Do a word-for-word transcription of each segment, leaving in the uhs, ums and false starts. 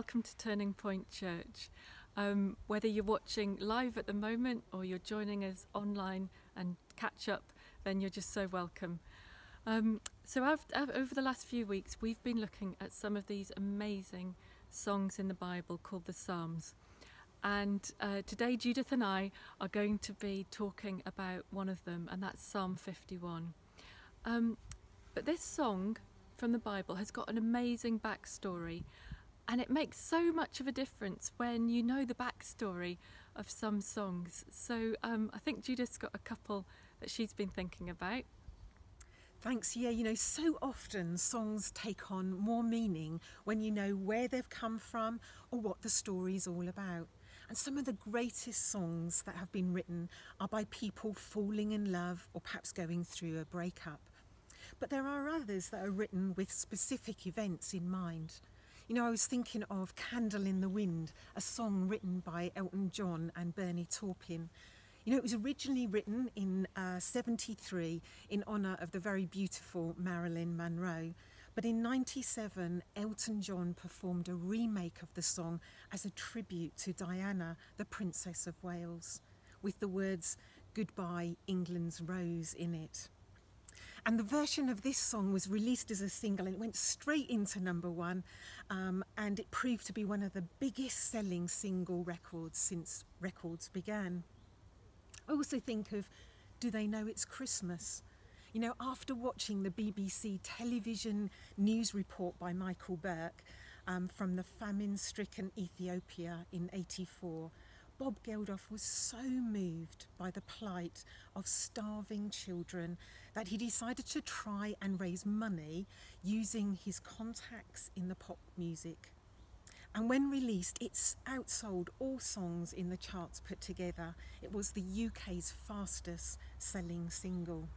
welcome to Turning Point Church. Um, whether you're watching live at the moment or you're joining us online and catch up, then you're just so welcome. Um, so I've, I've, over the last few weeks, we've been looking at some of these amazing songs in the Bible called the Psalms. And uh, today Judith and I are going to be talking about one of them, and that's Psalm fifty-one. Um, but this song from the Bible has got an amazing backstory, and it makes so much of a difference when you know the backstory of some songs. So um, I think Judith's got a couple that she's been thinking about. Thanks. Yeah, you know, so often songs take on more meaning when you know where they've come from or what the story's all about. And some of the greatest songs that have been written are by people falling in love or perhaps going through a breakup. But there are others that are written with specific events in mind. You know, I was thinking of Candle in the Wind, a song written by Elton John and Bernie Taupin. You know, it was originally written in uh, seventy-three in honour of the very beautiful Marilyn Monroe. But in ninety-seven, Elton John performed a remake of the song as a tribute to Diana, the Princess of Wales, with the words, "Goodbye, England's Rose" in it. And the version of this song was released as a single and it went straight into number one, um, and it proved to be one of the biggest selling single records since records began. I also think of Do They Know It's Christmas? You know, after watching the B B C television news report by Michael Burke um, from the famine-stricken Ethiopia in eighty-four, Bob Geldof was so moved by the plight of starving children that he decided to try and raise money using his contacts in the pop music. And when released, it's outsold all songs in the charts put together. It was the U K's fastest selling single.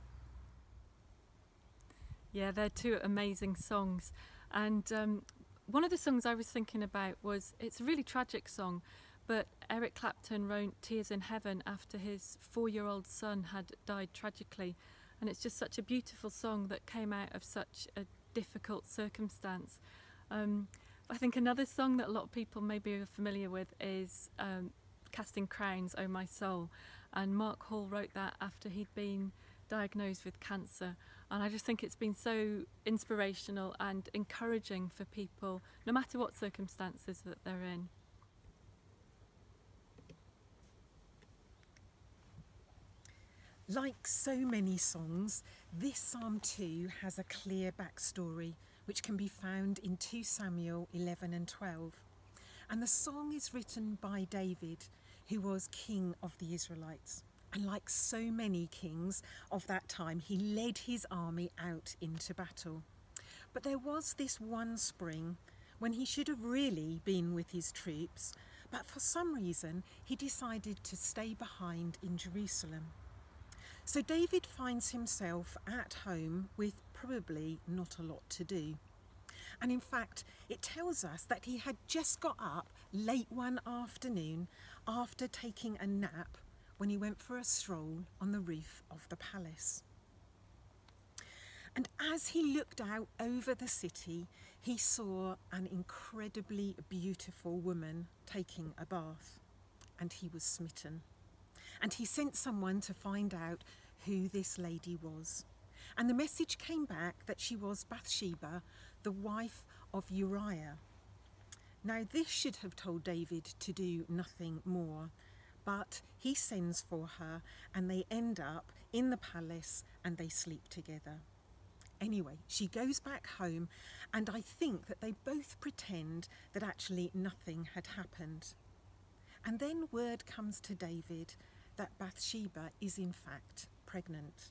Yeah, they're two amazing songs. And um, one of the songs I was thinking about was, it's a really tragic song, but Eric Clapton wrote Tears in Heaven after his four-year-old son had died tragically. And it's just such a beautiful song that came out of such a difficult circumstance. Um, I think another song that a lot of people maybe are familiar with is um, Casting Crowns, Oh My Soul. And Mark Hall wrote that after he'd been diagnosed with cancer. And I just think it's been so inspirational and encouraging for people, no matter what circumstances that they're in. Like so many songs, this Psalm too has a clear backstory, which can be found in two Samuel eleven and twelve. And the song is written by David, who was king of the Israelites. And like so many kings of that time, he led his army out into battle. But there was this one spring when he should have really been with his troops, but for some reason he decided to stay behind in Jerusalem. So David finds himself at home with probably not a lot to do. And in fact, it tells us that he had just got up late one afternoon after taking a nap when he went for a stroll on the roof of the palace. And as he looked out over the city, he saw an incredibly beautiful woman taking a bath, and he was smitten. And he sent someone to find out who this lady was. And the message came back that she was Bathsheba, the wife of Uriah. Now this should have told David to do nothing more, but he sends for her and they end up in the palace and they sleep together. Anyway, she goes back home and I think that they both pretend that actually nothing had happened. And then word comes to David that Bathsheba is in fact pregnant.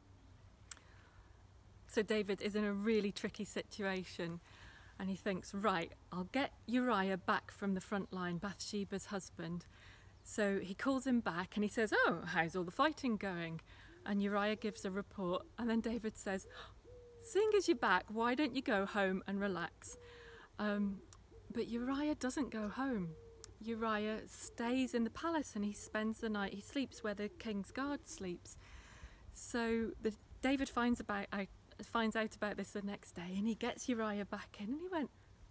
So David is in a really tricky situation and he thinks, right, I'll get Uriah back from the front line, Bathsheba's husband. So he calls him back and he says, oh, how's all the fighting going? And Uriah gives a report and then David says, seeing as you're back, why don't you go home and relax? Um, but Uriah doesn't go home. Uriah stays in the palace and he spends the night, he sleeps where the king's guard sleeps. So the, David finds, about, uh, finds out about this the next day and he gets Uriah back in and he went,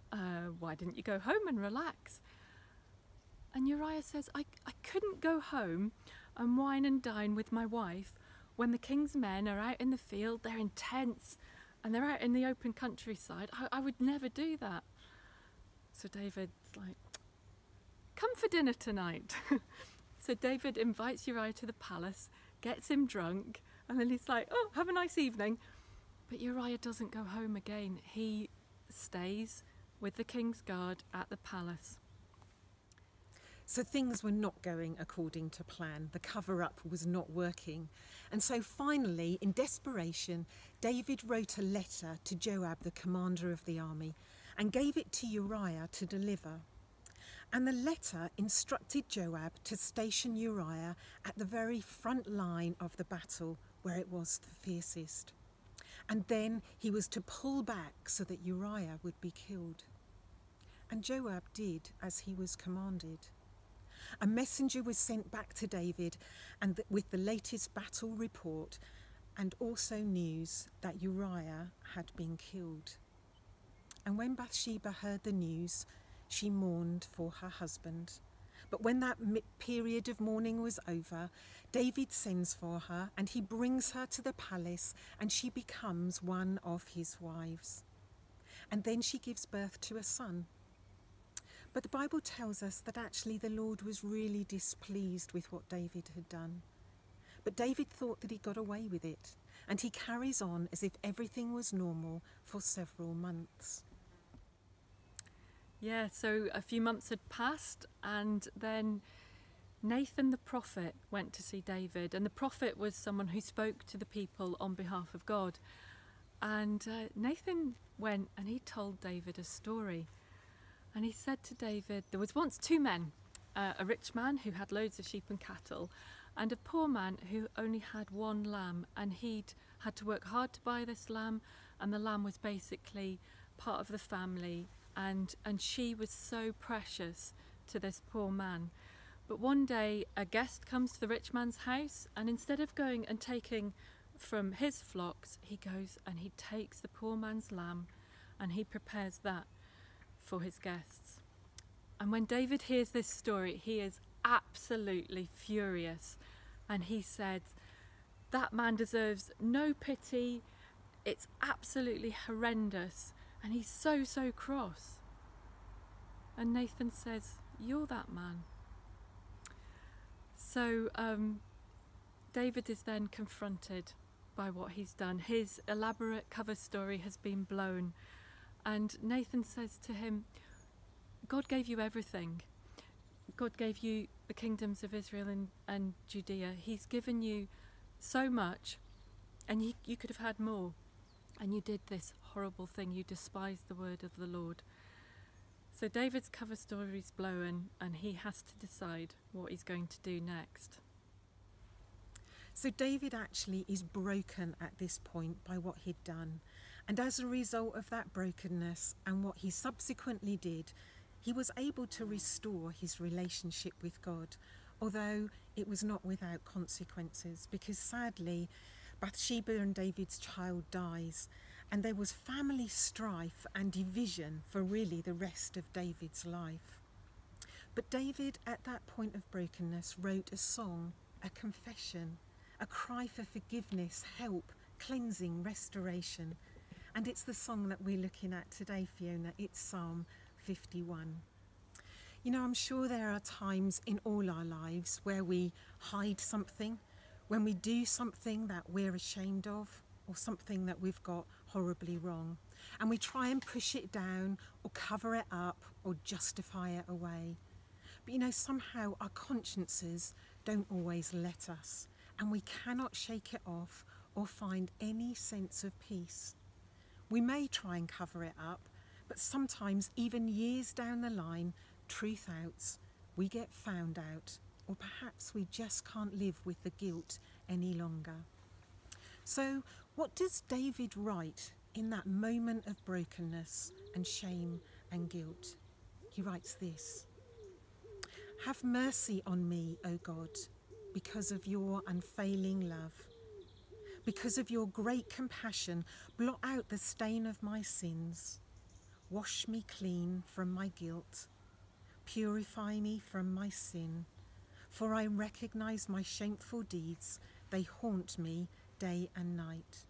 uh, why didn't you go home and relax? And Uriah says, I, I couldn't go home and wine and dine with my wife when the king's men are out in the field, they're in tents, and they're out in the open countryside. I, I would never do that. So David's like, come for dinner tonight. So David invites Uriah to the palace, gets him drunk, and then he's like, oh, have a nice evening. But Uriah doesn't go home again. He stays with the king's guard at the palace. So things were not going according to plan. The cover-up was not working. And so finally, in desperation, David wrote a letter to Joab, the commander of the army, and gave it to Uriah to deliver. And the letter instructed Joab to station Uriah at the very front line of the battle, where it was the fiercest. And then he was to pull back so that Uriah would be killed. And Joab did as he was commanded. A messenger was sent back to David and th- with the latest battle report, and also news that Uriah had been killed. And when Bathsheba heard the news, she mourned for her husband. But when that mi- period of mourning was over, David sends for her and he brings her to the palace, and she becomes one of his wives. And then she gives birth to a son. But the Bible tells us that actually the Lord was really displeased with what David had done. But David thought that he got away with it, and he carries on as if everything was normal for several months. Yeah, so a few months had passed, and then Nathan the prophet went to see David. And the prophet was someone who spoke to the people on behalf of God. And uh, Nathan went and he told David a story. And he said to David, there was once two men, uh, a rich man who had loads of sheep and cattle, and a poor man who only had one lamb, and he'd had to work hard to buy this lamb, and the lamb was basically part of the family, and, and she was so precious to this poor man. But one day a guest comes to the rich man's house, and instead of going and taking from his flocks, he goes and he takes the poor man's lamb and he prepares that for his guests. And when David hears this story, he is absolutely furious, and he said, that man deserves no pity, it's absolutely horrendous, and he's so so cross. And Nathan says, you're that man. So um, David is then confronted by what he's done. His elaborate cover story has been blown. And Nathan says to him, God gave you everything. God gave you the kingdoms of Israel and, and Judea. He's given you so much, and you, you could have had more. And you did this horrible thing. You despised the word of the Lord. So David's cover story is blown, and he has to decide what he's going to do next. So David actually is broken at this point by what he'd done. And as a result of that brokenness and what he subsequently did, he was able to restore his relationship with God, although it was not without consequences, because sadly, Bathsheba and David's child dies, and there was family strife and division for really the rest of David's life. But David, at that point of brokenness, wrote a song, a confession, a cry for forgiveness, help, cleansing, restoration. And it's the song that we're looking at today, Fiona. It's Psalm fifty-one. You know, I'm sure there are times in all our lives where we hide something, when we do something that we're ashamed of, or something that we've got horribly wrong, and we try and push it down or cover it up or justify it away. But you know, somehow our consciences don't always let us, and we cannot shake it off or find any sense of peace. We may try and cover it up, but sometimes even years down the line, truth outs, we get found out, or perhaps we just can't live with the guilt any longer. So what does David write in that moment of brokenness and shame and guilt? He writes this: have mercy on me, O God, because of your unfailing love. Because of your great compassion, blot out the stain of my sins. wash me clean from my guilt, purify me from my sin, for I recognize my shameful deeds, they haunt me day and night.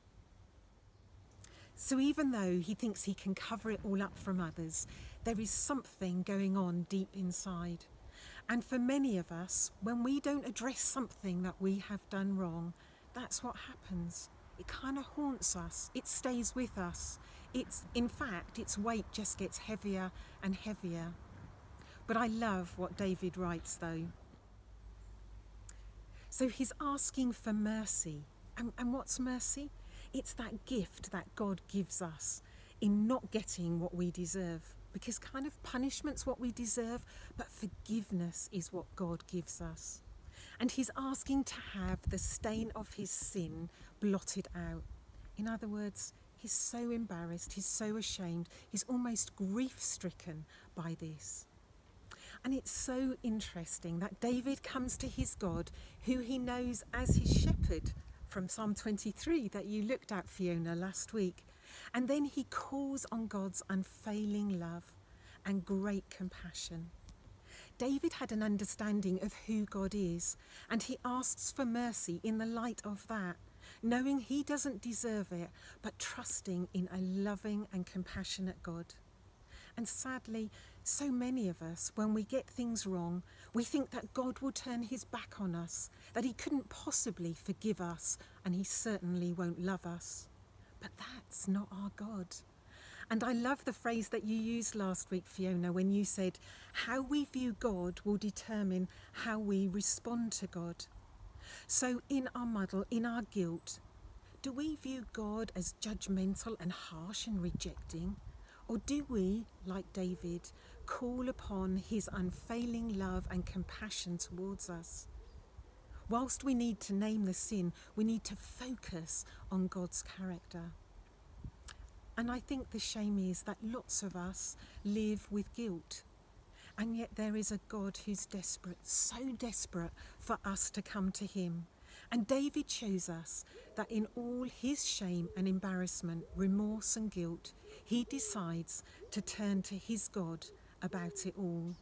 So even though he thinks he can cover it all up from others, there is something going on deep inside. And for many of us, when we don't address something that we have done wrong, that's what happens. It kind of haunts us. It stays with us. It's, in fact, its weight just gets heavier and heavier. But I love what David writes, though. So he's asking for mercy. And, and what's mercy? It's that gift that God gives us in not getting what we deserve. Because kind of punishment's what we deserve, but forgiveness is what God gives us. And he's asking to have the stain of his sin blotted out. In other words, he's so embarrassed, he's so ashamed, he's almost grief-stricken by this. And it's so interesting that David comes to his God, who he knows as his shepherd, from Psalm twenty-three that you looked at, Fiona, last week. And then he calls on God's unfailing love and great compassion. David had an understanding of who God is, and he asks for mercy in the light of that, knowing he doesn't deserve it, but trusting in a loving and compassionate God. And sadly, so many of us, when we get things wrong, we think that God will turn his back on us, that he couldn't possibly forgive us, and he certainly won't love us. But that's not our God. And I love the phrase that you used last week, Fiona, when you said, how we view God will determine how we respond to God. So in our muddle, in our guilt, do we view God as judgmental and harsh and rejecting? Or do we, like David, call upon his unfailing love and compassion towards us? Whilst we need to name the sin, we need to focus on God's character. And I think the shame is that lots of us live with guilt. And yet there is a God who's desperate, so desperate for us to come to him. And David shows us that in all his shame and embarrassment, remorse and guilt, he decides to turn to his God about it all.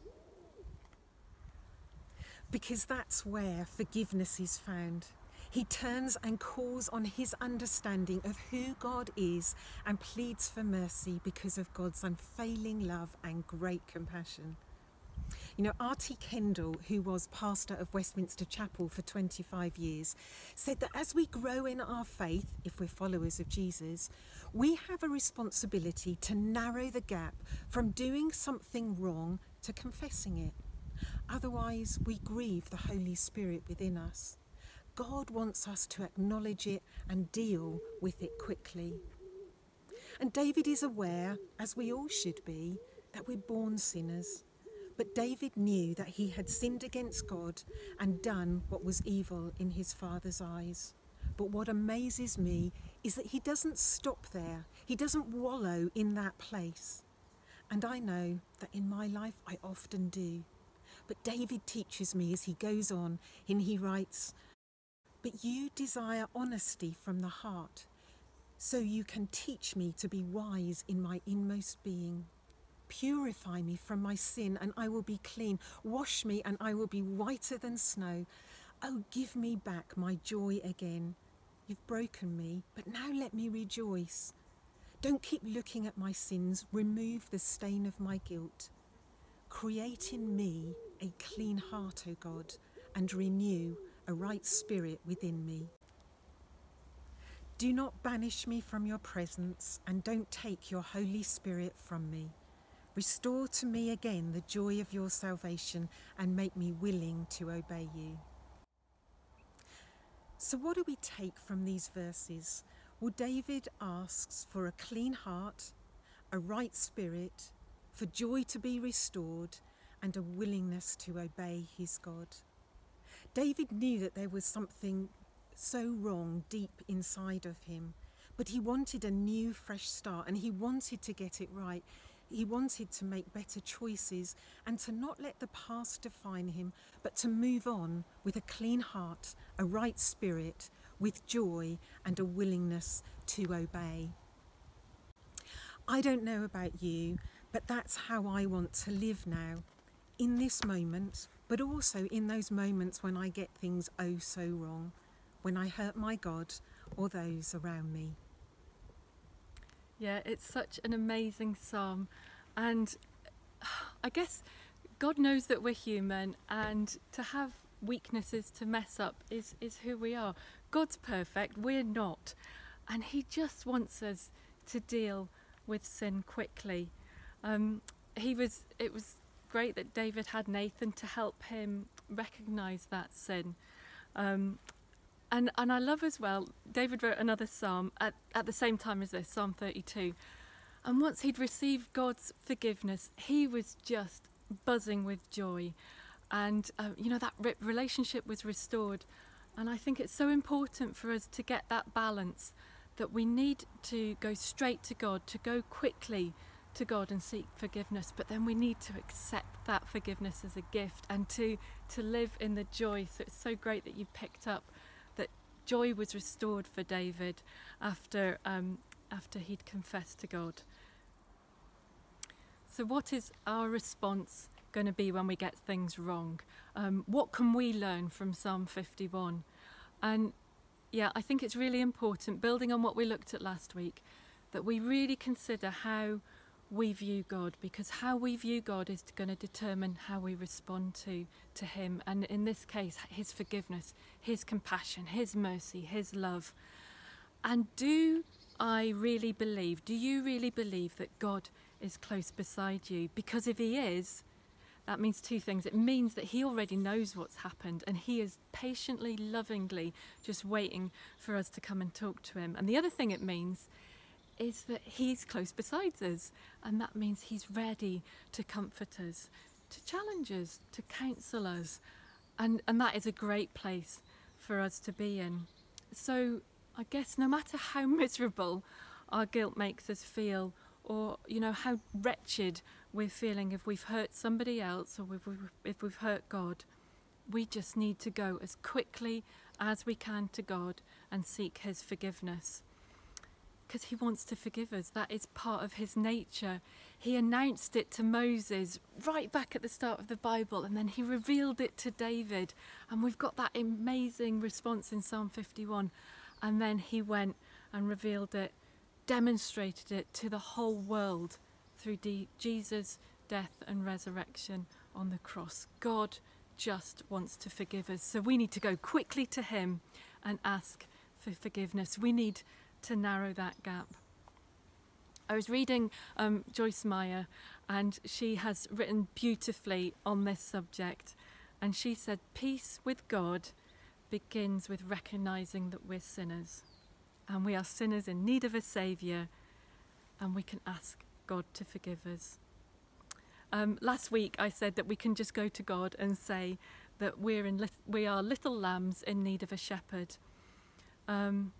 Because that's where forgiveness is found. He turns and calls on his understanding of who God is and pleads for mercy because of God's unfailing love and great compassion. You know, R T Kendall, who was pastor of Westminster Chapel for twenty-five years, said that as we grow in our faith, if we're followers of Jesus, we have a responsibility to narrow the gap from doing something wrong to confessing it. Otherwise, we grieve the Holy Spirit within us. God wants us to acknowledge it and deal with it quickly. And David is aware, as we all should be, that we're born sinners. But David knew that he had sinned against God and done what was evil in his father's eyes. But what amazes me is that he doesn't stop there. He doesn't wallow in that place. And I know that in my life I often do. But David teaches me as he goes on, and he writes, "But you desire honesty from the heart, so you can teach me to be wise in my inmost being. Purify me from my sin, and I will be clean. Wash me, and I will be whiter than snow. Oh, give me back my joy again. You've broken me, but now let me rejoice. Don't keep looking at my sins. Remove the stain of my guilt. Create in me a clean heart, O God, and renew a right spirit within me. Do not banish me from your presence, and don't take your Holy Spirit from me. Restore to me again the joy of your salvation, and make me willing to obey you." So what do we take from these verses? Well, David asks for a clean heart, a right spirit, for joy to be restored, and a willingness to obey his God. David knew that there was something so wrong deep inside of him, but he wanted a new, fresh start, and he wanted to get it right. He wanted to make better choices and to not let the past define him, but to move on with a clean heart, a right spirit, with joy and a willingness to obey. I don't know about you, but that's how I want to live now, in this moment, but also in those moments when I get things oh so wrong, when I hurt my God or those around me. Yeah, it's such an amazing psalm. And I guess God knows that we're human, and to have weaknesses, to mess up, is, is who we are. God's perfect, we're not. And he just wants us to deal with sin quickly. Um, he was. It was great that David had Nathan to help him recognise that sin. Um, and and I love as well, David wrote another psalm at, at the same time as this, Psalm thirty-two. And once he'd received God's forgiveness, he was just buzzing with joy. And, uh, you know, that re- relationship was restored. And I think it's so important for us to get that balance, that we need to go straight to God, to go quickly to God and seek forgiveness, but then we need to accept that forgiveness as a gift and to, to live in the joy. So it's so great that you picked up that joy was restored for David after, um, after he'd confessed to God. So what is our response going to be when we get things wrong? Um, what can we learn from Psalm fifty-one? And yeah, I think it's really important, building on what we looked at last week, that we really consider how we view God, because how we view God is going to determine how we respond to, to him. And in this case, his forgiveness, his compassion, his mercy, his love. And do I really believe, do you really believe that God is close beside you? Because if he is, that means two things. It means that he already knows what's happened, and he is patiently, lovingly just waiting for us to come and talk to him. And the other thing it means is that he's close beside us, and that means he's ready to comfort us, to challenge us, to counsel us. And, and that is a great place for us to be in. So I guess no matter how miserable our guilt makes us feel, or, you know, how wretched we're feeling if we've hurt somebody else or if we've, if we've hurt God, we just need to go as quickly as we can to God and seek his forgiveness. Because he wants to forgive us. That is part of his nature. He announced it to Moses right back at the start of the Bible, and then he revealed it to David. And we've got that amazing response in Psalm fifty-one. And then he went and revealed it, demonstrated it to the whole world through D- Jesus' death and resurrection on the cross. God just wants to forgive us. So we need to go quickly to him and ask for forgiveness. We need to narrow that gap. I was reading um, Joyce Meyer, and she has written beautifully on this subject. And she said, peace with God begins with recognising that we're sinners. And we are sinners in need of a saviour, and we can ask God to forgive us. Um, last week I said that we can just go to God and say that we're in li- we are little lambs in need of a shepherd. Um,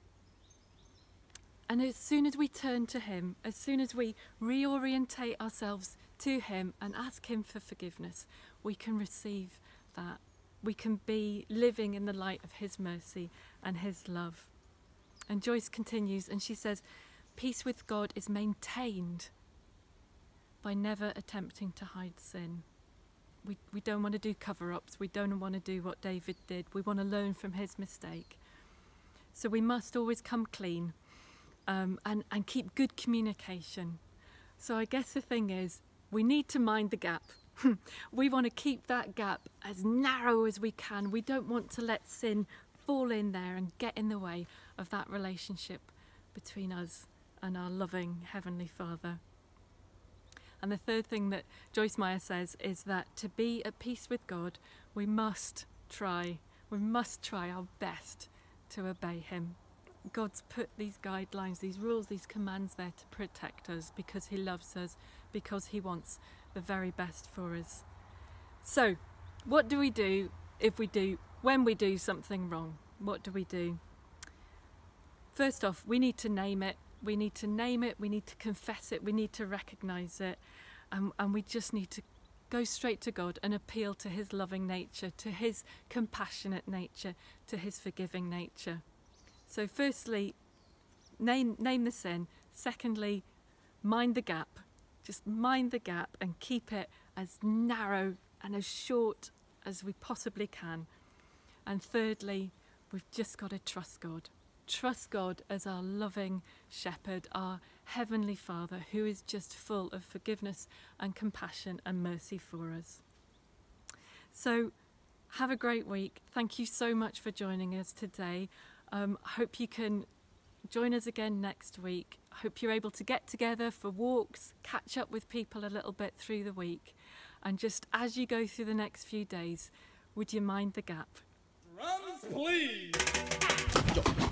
and as soon as we turn to him, as soon as we reorientate ourselves to him and ask him for forgiveness, we can receive that. We can be living in the light of his mercy and his love. And Joyce continues, and she says, peace with God is maintained by never attempting to hide sin. We, we don't want to do cover-ups. We don't want to do what David did. We want to learn from his mistake. So we must always come clean um, and, and keep good communication. So I guess the thing is, we need to mind the gap. We want to keep that gap as narrow as we can. We don't want to let sin fall in there and get in the way of that relationship between us and our loving Heavenly Father. And the third thing that Joyce Meyer says is that to be at peace with God, we must try, we must try our best to obey him. God's put these guidelines, these rules, these commands there to protect us because he loves us, because he wants the very best for us. So, what do we do if we do, when we do something wrong? What do we do? First off, we need to name it. We need to name it, we need to confess it, we need to recognise it, and, and we just need to go straight to God and appeal to his loving nature, to his compassionate nature, to his forgiving nature. So firstly, name, name the sin. Secondly, mind the gap. Just mind the gap and keep it as narrow and as short as we possibly can. And thirdly, we've just got to trust God. Trust God as our loving shepherd, our heavenly Father, who is just full of forgiveness and compassion and mercy for us. So have a great week. Thank you so much for joining us today. Um, I hope you can join us again next week. I hope you're able to get together for walks, catch up with people a little bit through the week. And just as you go through the next few days, would you mind the gap? Drums, please.